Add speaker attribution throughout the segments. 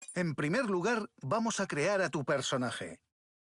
Speaker 1: En primer lugar, vamos a crear a tu personaje.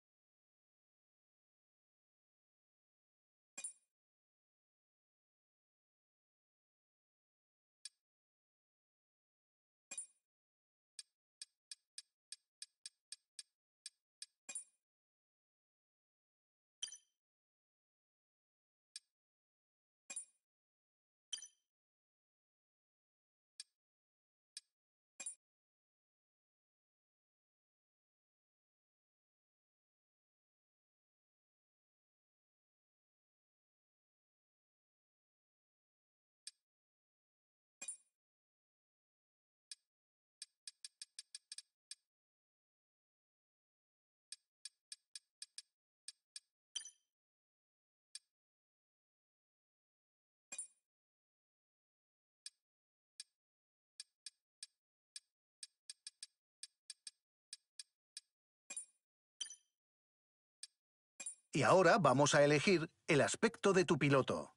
Speaker 1: Y ahora vamos a elegir el aspecto de tu piloto.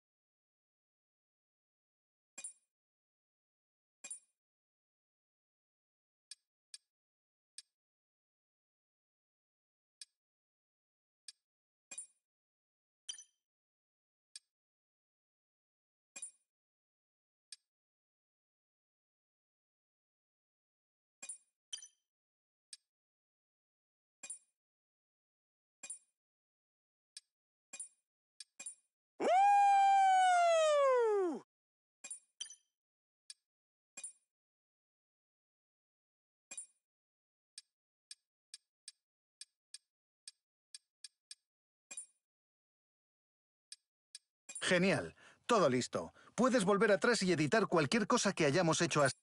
Speaker 1: Genial, todo listo. Puedes volver atrás y editar cualquier cosa que hayamos hecho hasta...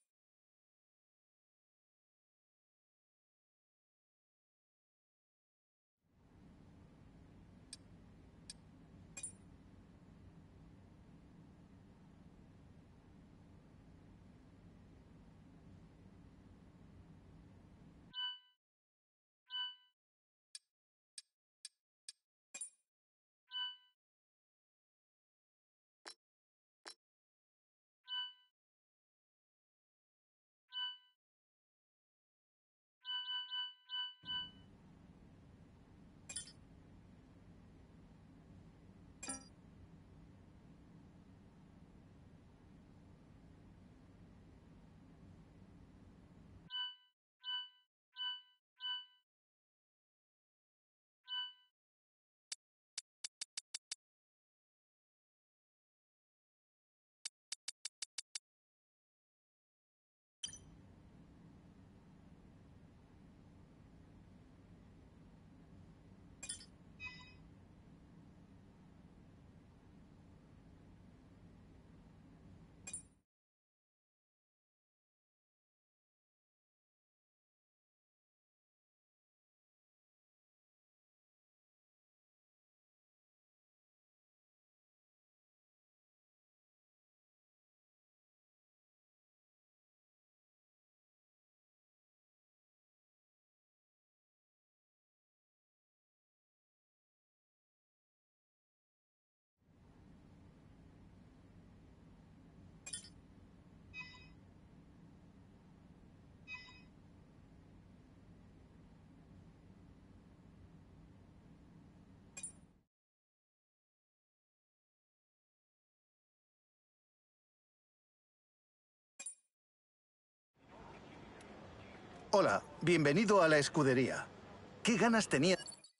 Speaker 1: Hola, bienvenido a la escudería. ¿Qué ganas tenía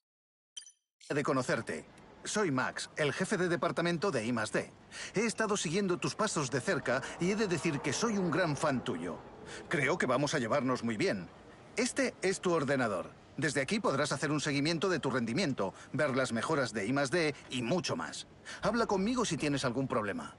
Speaker 1: de conocerte? Soy Max, el jefe de departamento de I+D. He estado siguiendo tus pasos de cerca y he de decir que soy un gran fan tuyo. Creo que vamos a llevarnos muy bien. Este es tu ordenador. Desde aquí podrás hacer un seguimiento de tu rendimiento, ver las mejoras de I+D y mucho más. Habla conmigo si tienes algún problema.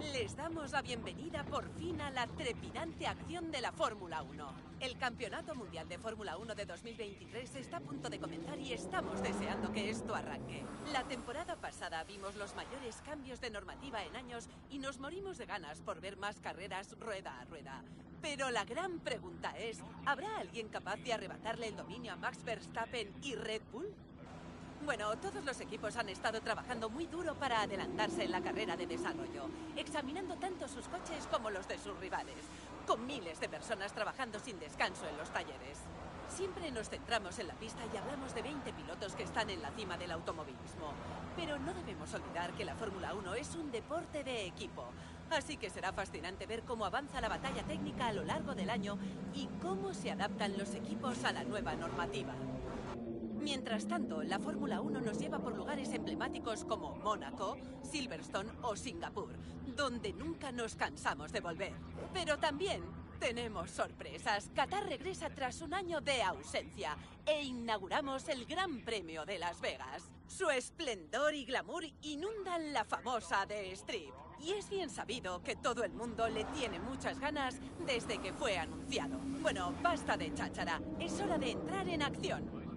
Speaker 2: Les damos la bienvenida por fin a la trepidante acción de la Fórmula 1. El Campeonato Mundial de Fórmula 1 de 2023 está a punto de comenzar y estamos deseando que esto arranque. La temporada pasada vimos los mayores cambios de normativa en años y nos morimos de ganas por ver más carreras rueda a rueda. Pero la gran pregunta es, ¿habrá alguien capaz de arrebatarle el dominio a Max Verstappen y Red Bull? Bueno, todos los equipos han estado trabajando muy duro para adelantarse en la carrera de desarrollo, examinando tanto sus coches como los de sus rivales, con miles de personas trabajando sin descanso en los talleres. Siempre nos centramos en la pista y hablamos de 20 pilotos que están en la cima del automovilismo. Pero no debemos olvidar que la Fórmula 1 es un deporte de equipo. Así que será fascinante ver cómo avanza la batalla técnica a lo largo del año y cómo se adaptan los equipos a la nueva normativa. Mientras tanto, la Fórmula 1 nos lleva por lugares emblemáticos como Mónaco, Silverstone o Singapur, donde nunca nos cansamos de volver. Pero también tenemos sorpresas. Qatar regresa tras un año de ausencia e inauguramos el Gran Premio de Las Vegas. Su esplendor y glamour inundan la famosa The Strip. Y es bien sabido que todo el mundo le tiene muchas ganas desde que fue anunciado. Bueno, basta de cháchara. Es hora de entrar en acción.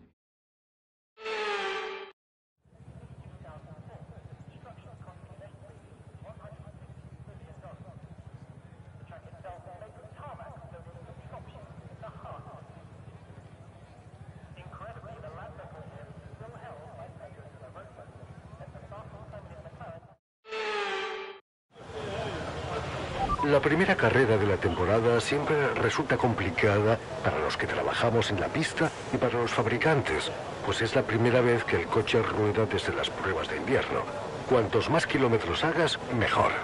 Speaker 3: La primera carrera de la temporada siempre resulta complicada para los que trabajamos en la pista y para los fabricantes, pues es la primera vez que el coche rueda desde las pruebas de invierno. Cuantos más kilómetros hagas, mejor.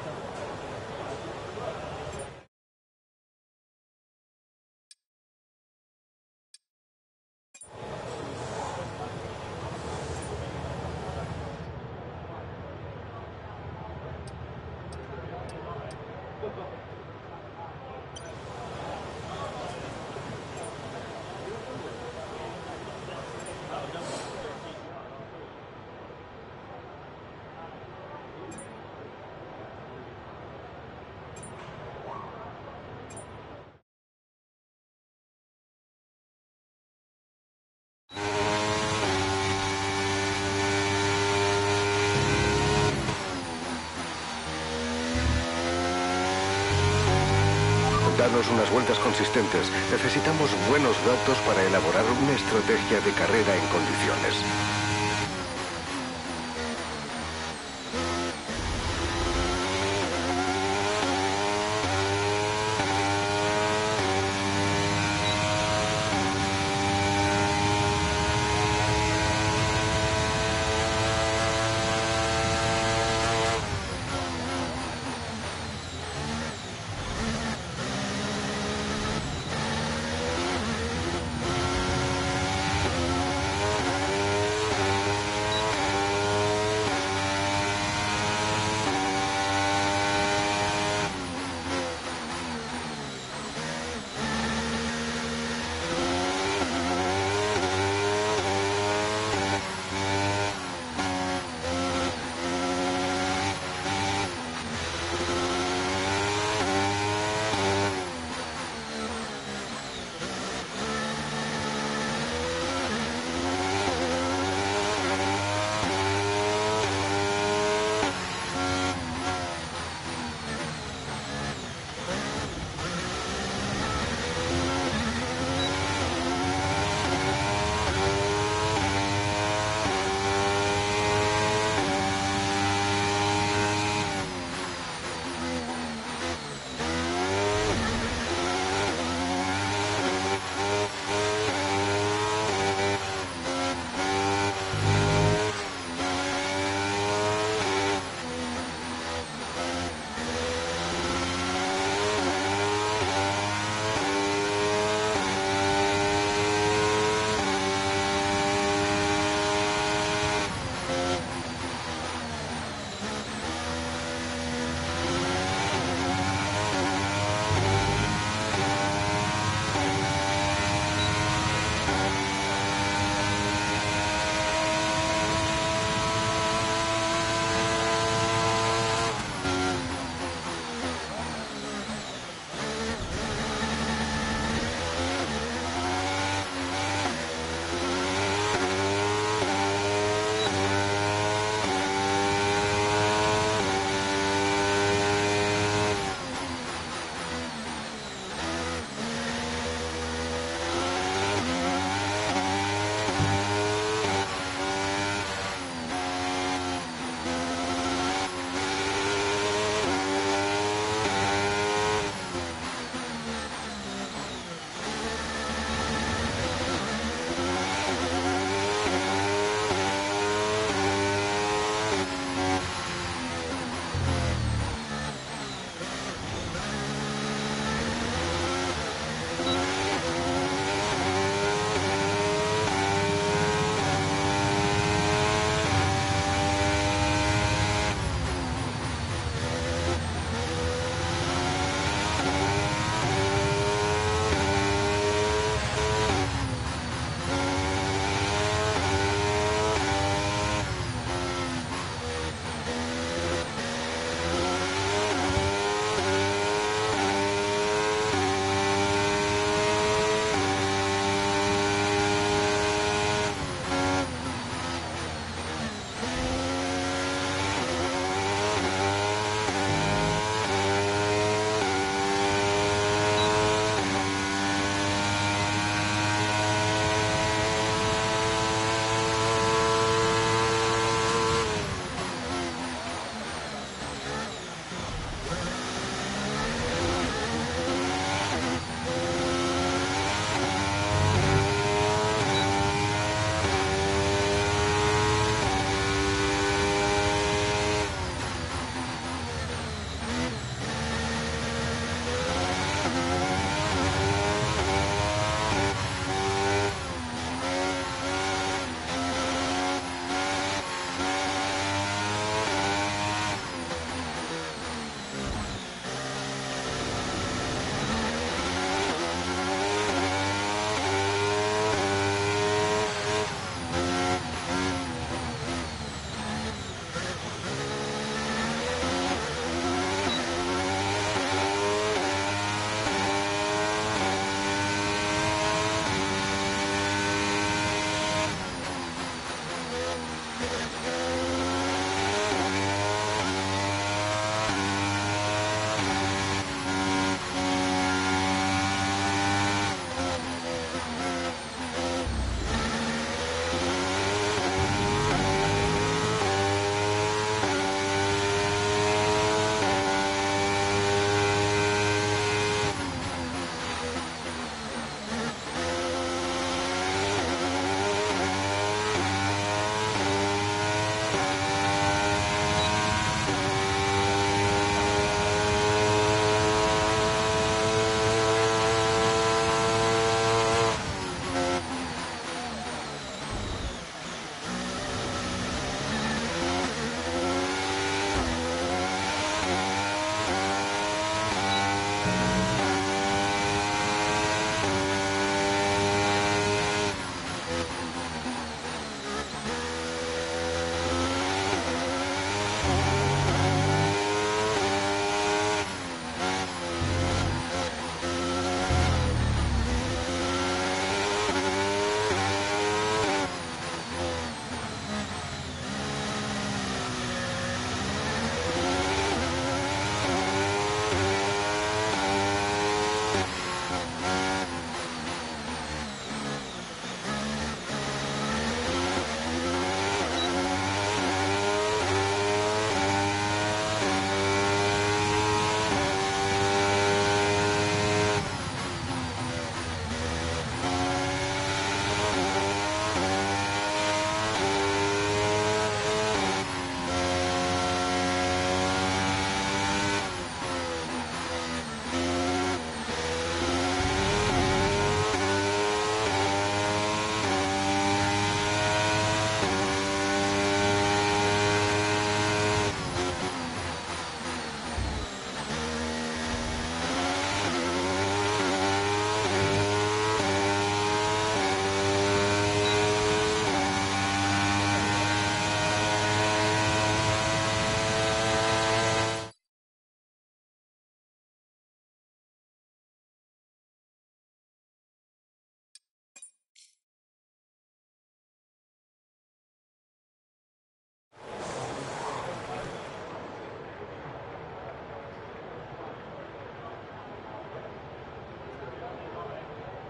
Speaker 3: Danos unas vueltas consistentes. Necesitamos buenos datos para elaborar una estrategia de carrera en condiciones.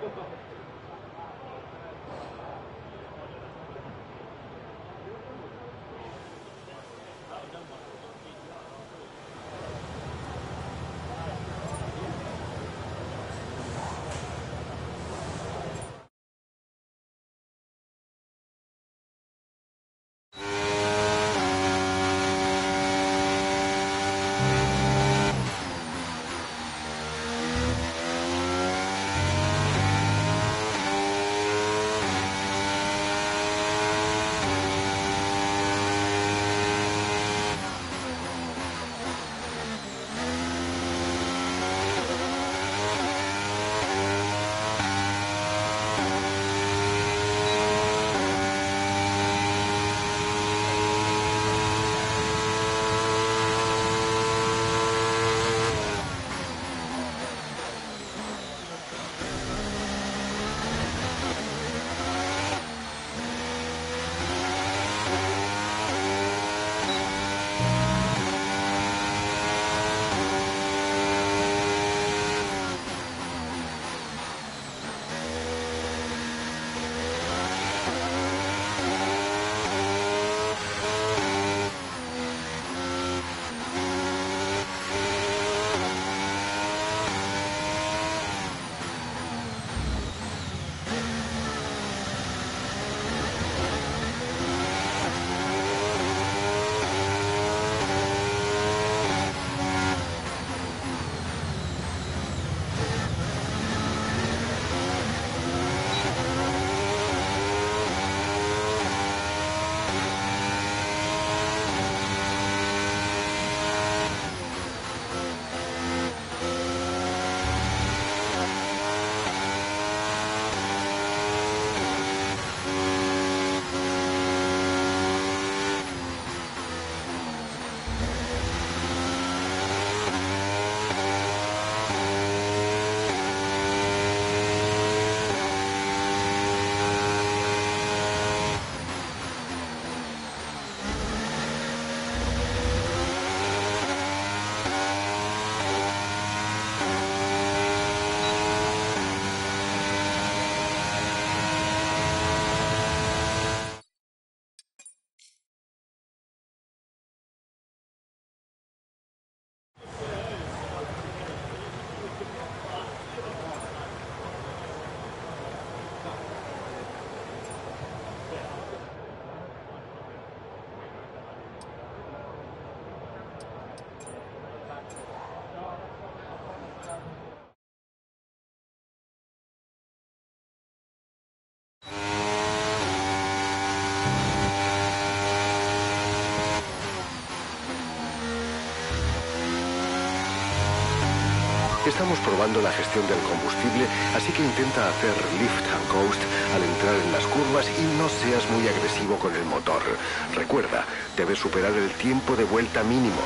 Speaker 3: Estamos probando la gestión del combustible, así que intenta hacer lift and coast al entrar en las curvas y no seas muy agresivo con el motor. Recuerda, debes superar el tiempo de vuelta mínimo.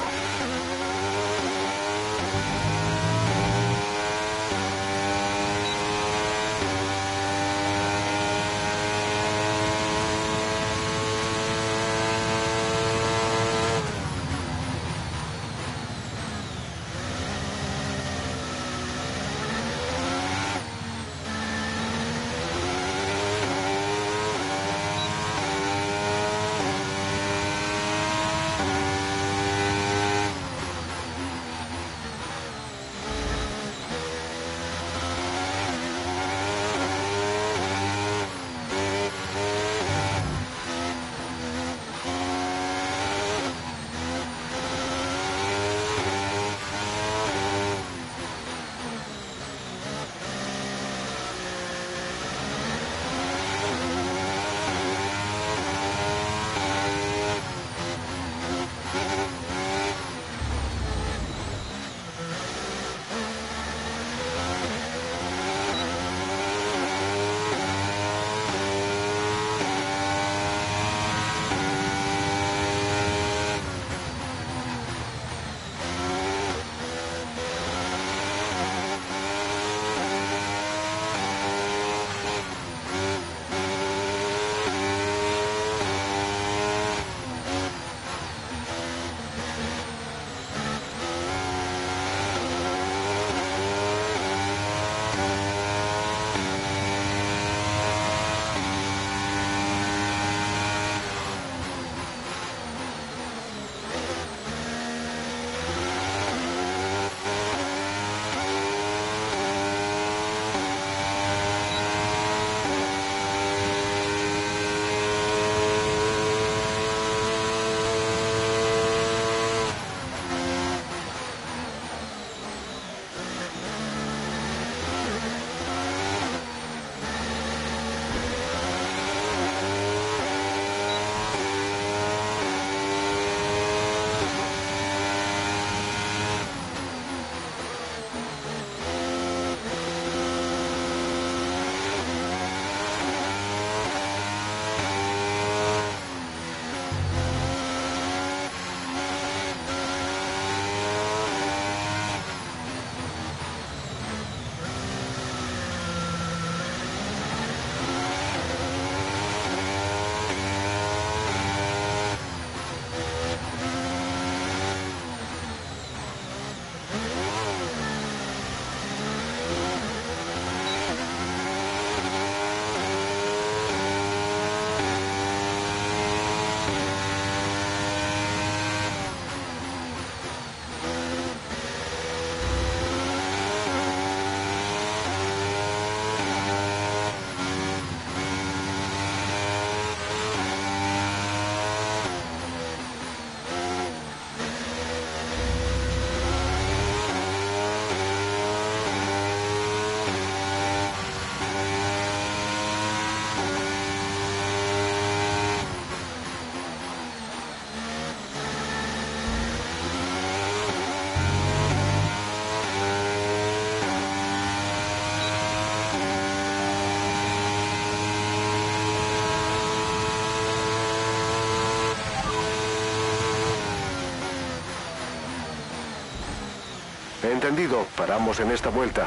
Speaker 3: Entendido, paramos en esta vuelta.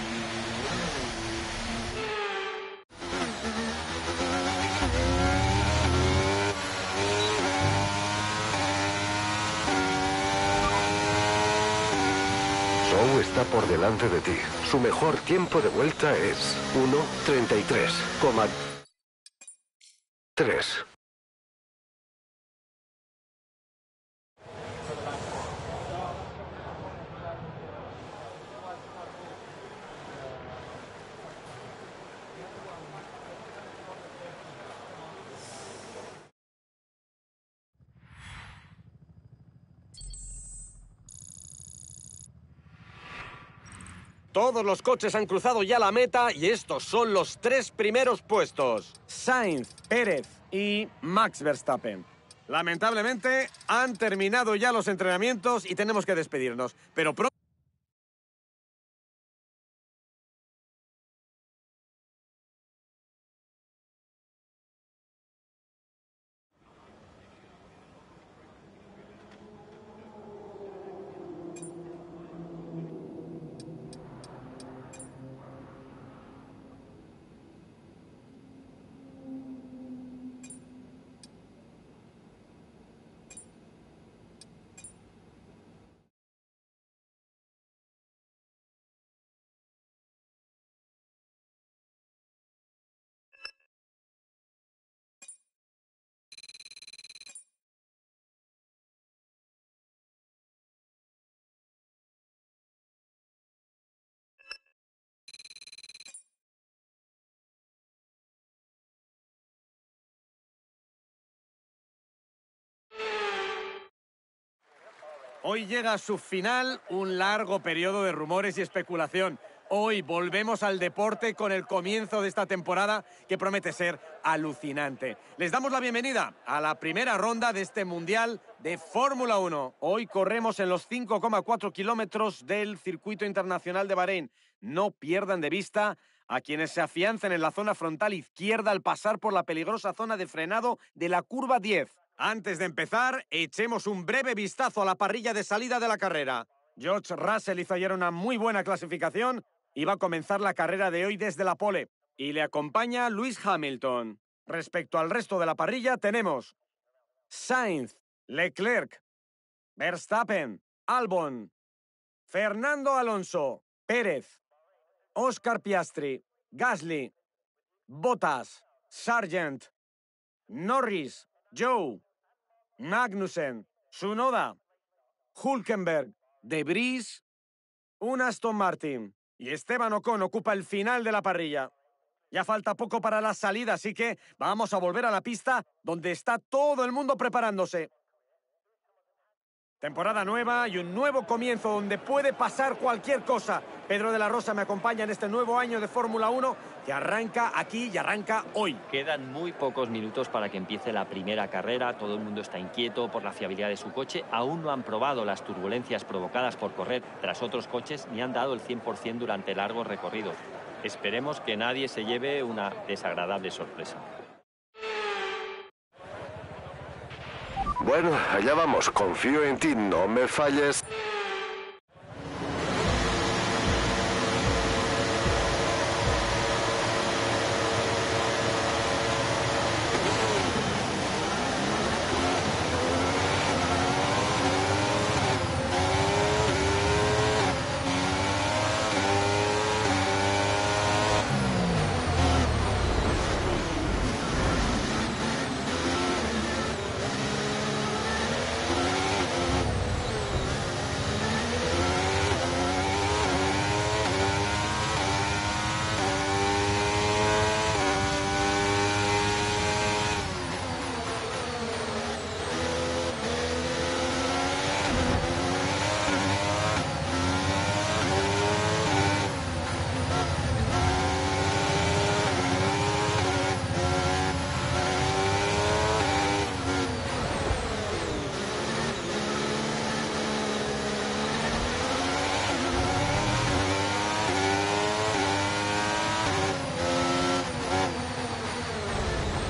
Speaker 3: Zhou está por delante de ti. Su mejor tiempo de vuelta es 1:33,3.
Speaker 4: Todos los coches han cruzado ya la meta y estos son los 3 primeros puestos. Sainz, Pérez y Max Verstappen. Lamentablemente han terminado ya los entrenamientos y tenemos que despedirnos. Pero pronto... Hoy llega a su final un largo periodo de rumores y especulación. Hoy volvemos al deporte con el comienzo de esta temporada que promete ser alucinante. Les damos la bienvenida a la primera ronda de este Mundial de Fórmula 1. Hoy corremos en los 5,4 kilómetros del Circuito Internacional de Bahrein. No pierdan de vista a quienes se afiancen en la zona frontal izquierda al pasar por la peligrosa zona de frenado de la curva 10. Antes de empezar, echemos un breve vistazo a la parrilla de salida de la carrera. George Russell hizo ayer una muy buena clasificación y va a comenzar la carrera de hoy desde la pole. Y le acompaña Lewis Hamilton. Respecto al resto de la parrilla tenemos Sainz, Leclerc, Verstappen, Albon, Fernando Alonso, Pérez, Oscar Piastri, Gasly, Bottas, Sargent, Norris, Zhou, Magnussen, Tsunoda, Hülkenberg, De Vries, un Aston Martin y Esteban Ocon ocupa el final de la parrilla. Ya falta poco para la salida, así que vamos a volver a la pista donde está todo el mundo preparándose. Temporada nueva y un nuevo comienzo donde puede pasar cualquier cosa. Pedro de la Rosa me acompaña en este nuevo año de Fórmula 1 que arranca aquí y arranca hoy.
Speaker 5: Quedan muy pocos minutos para que empiece la primera carrera. Todo el mundo está inquieto por la fiabilidad de su coche. Aún no han probado las turbulencias provocadas por correr tras otros coches ni han dado el 100% durante largos recorridos. Esperemos que nadie se lleve una desagradable sorpresa.
Speaker 3: Bueno, allá vamos. Confío en ti, no me falles.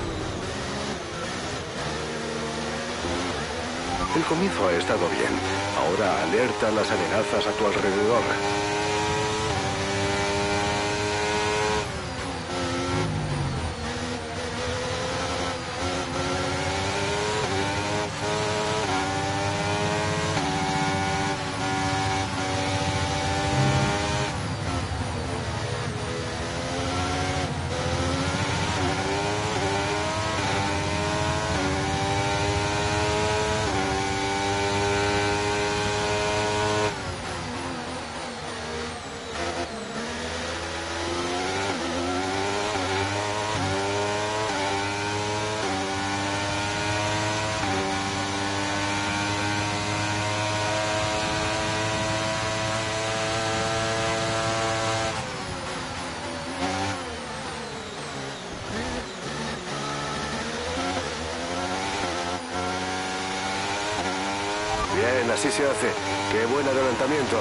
Speaker 3: El comienzo ha estado bien. Ahora alerta las amenazas a tu alrededor. Bien, así se hace. ¡Qué buen adelantamiento!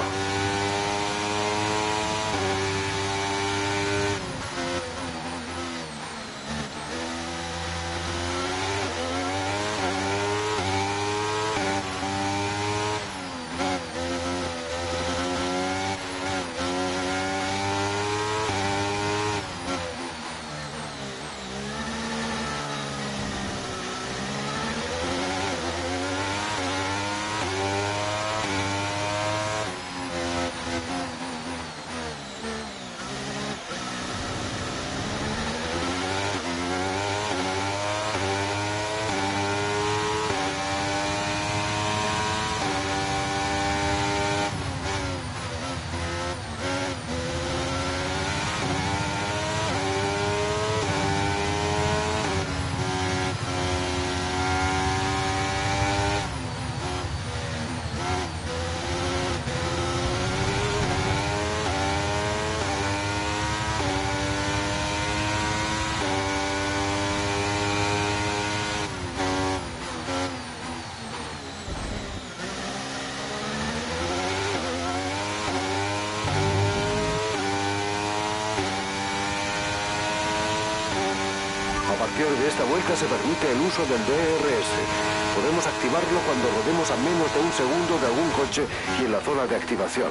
Speaker 3: A partir de esta vuelta se permite el uso del DRS. Podemos activarlo cuando rodemos a menos de un segundo de algún coche y en la zona de activación.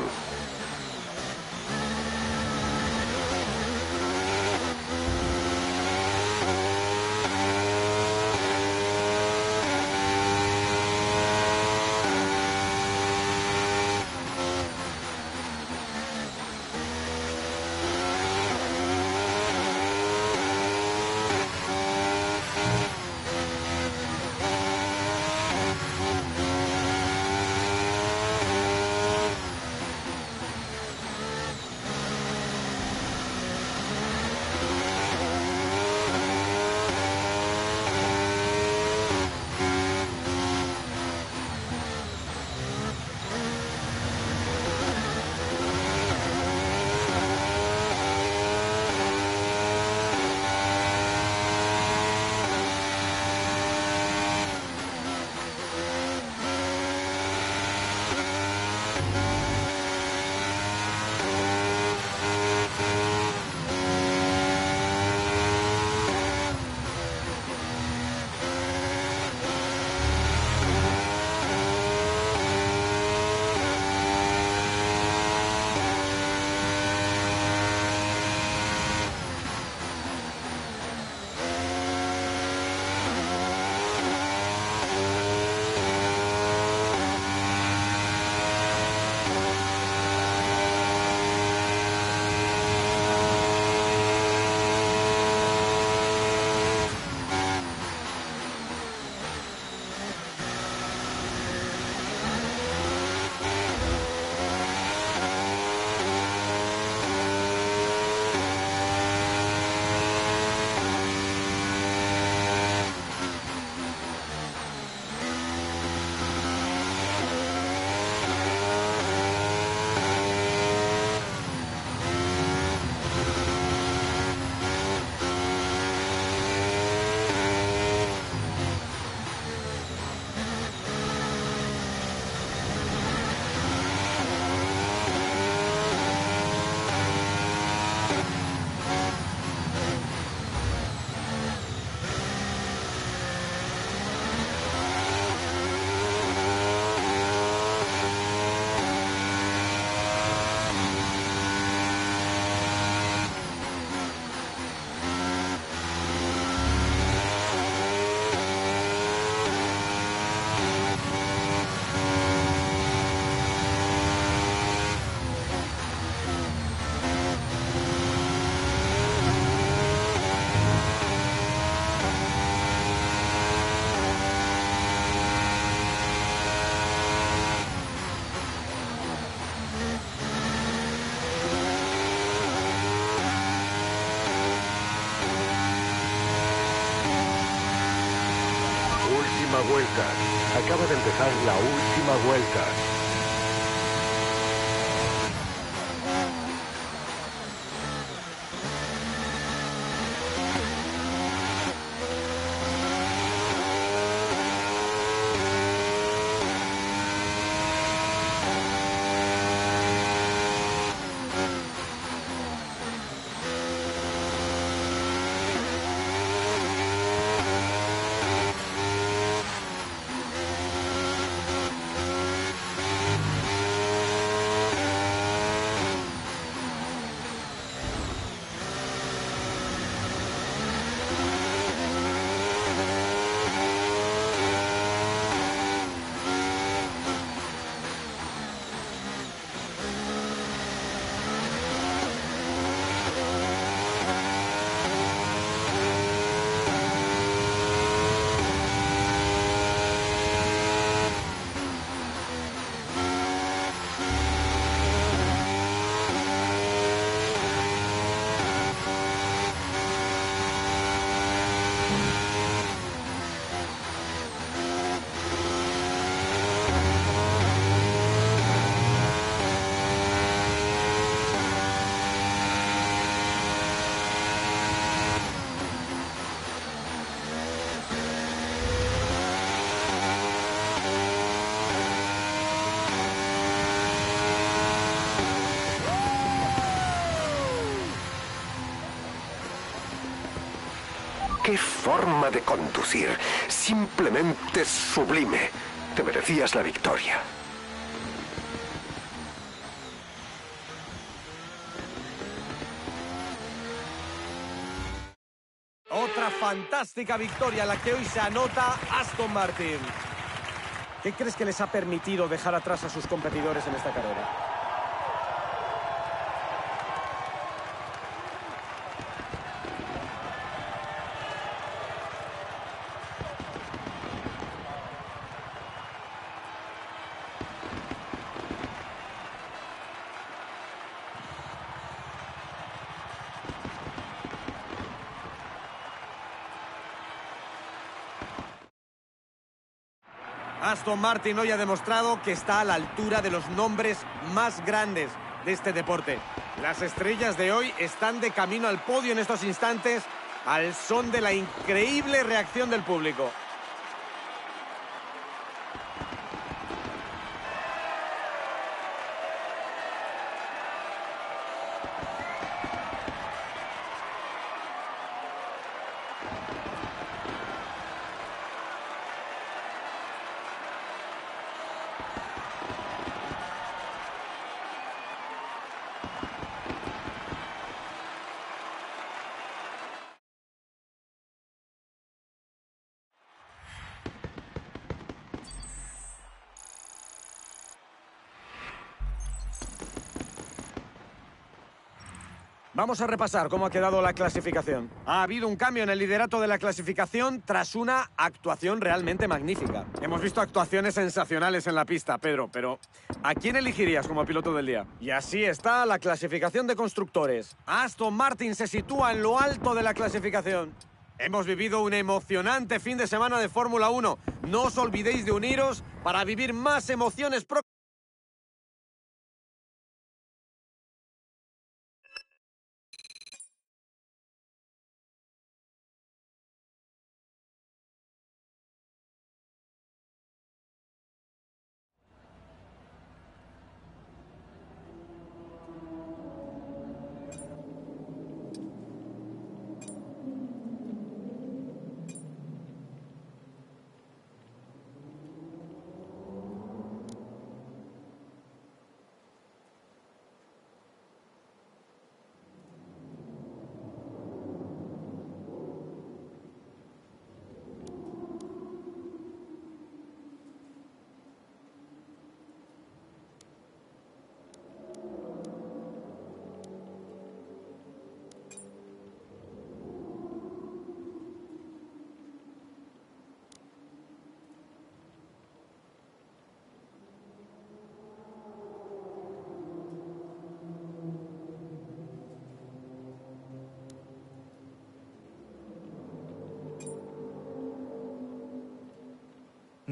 Speaker 3: vuelta. Acaba de empezar la última vuelta. ¡Qué forma de conducir! Simplemente sublime. Te merecías la victoria.
Speaker 4: Otra fantástica victoria la que hoy se anota Aston Martin. ¿Qué crees que les ha permitido dejar atrás a sus competidores en esta carrera? Aston Martin hoy ha demostrado que está a la altura de los nombres más grandes de este deporte. Las estrellas de hoy están de camino al podio en estos instantes al son de la increíble reacción del público. Vamos a repasar cómo ha quedado la clasificación. Ha habido un cambio en el liderato de la clasificación tras una actuación realmente magnífica. Hemos visto actuaciones sensacionales en la pista, Pedro, pero ¿a quién elegirías como piloto del día? Y así está la clasificación de constructores. Aston Martin se sitúa en lo alto de la clasificación. Hemos vivido un emocionante fin de semana de Fórmula 1. No os olvidéis de uniros para vivir más emociones próximas.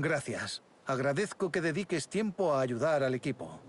Speaker 1: Gracias. Agradezco que dediques tiempo a ayudar al equipo.